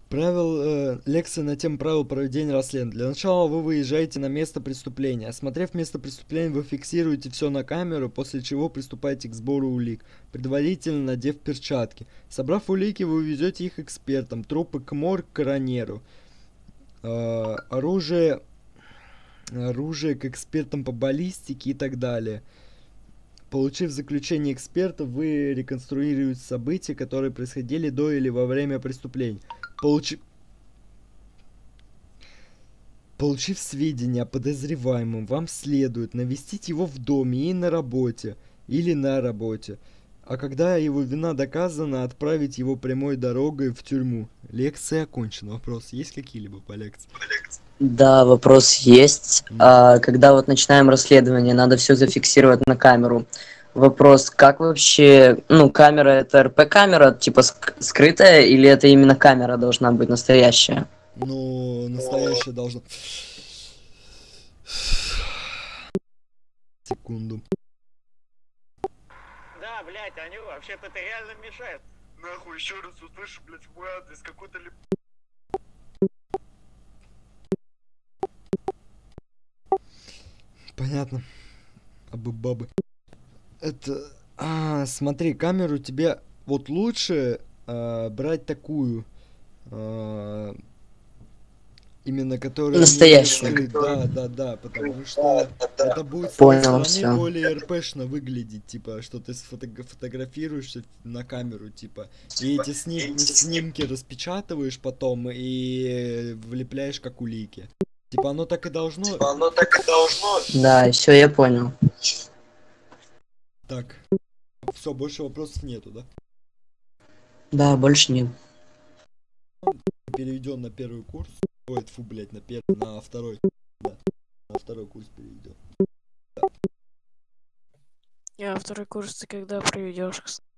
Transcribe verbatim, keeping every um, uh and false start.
Правил, э, лекция на тему правил проведения расследования. Для начала вы выезжаете на место преступления. Осмотрев место преступления, вы фиксируете все на камеру, после чего приступаете к сбору улик, предварительно надев перчатки. Собрав улики, вы увезете их экспертам, трупы к морг, коронеру. Э, оружие, оружие к экспертам по баллистике и так далее. Получив заключение экспертов, вы реконструируете события, которые происходили до или во время преступления. Получив... Получив сведения о подозреваемом, вам следует навестить его в доме и на работе, или на работе. А когда его вина доказана, отправить его прямой дорогой в тюрьму. Лекция окончена. Вопрос есть какие-либо по лекции? Да, вопрос есть. Ну. А, когда вот начинаем расследование, надо все зафиксировать на камеру. Вопрос, как вообще, ну, камера это РП-камера, типа ск- скрытая, или это именно камера должна быть настоящая? Ну, настоящее должно... Секунду. Да, блядь, они вообще-то это реально мешает. Нахуй еще раз услышу, блядь, в мой адрес какой-то ли... Понятно. Абы-бабы. Это... А, смотри, камеру тебе вот лучше а, брать такую. а, именно которая не Настоящую. скрыт. Да, да, да, потому что это будет с твоей Понял, стороны всё. более РПшно выглядеть, типа, что ты сфото- фотографируешься на камеру, типа, и эти сним- снимки распечатываешь потом и влепляешь как улики. Типа, оно так и должно. Оно так и должно. Да, все, я понял. Так, все, больше вопросов нету, да? Да, больше нет. Переведен на первый курс. Ой, фу, блядь, на первый, на второй. Да, на второй курс переведен. Я второй курс ты когда проведешь?